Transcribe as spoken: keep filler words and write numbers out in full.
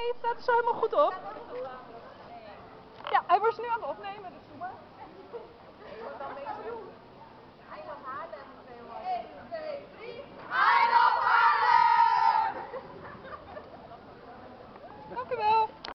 het staat er zo helemaal goed op. Ja, hij wordt nu aan het opnemen, dus doe maar.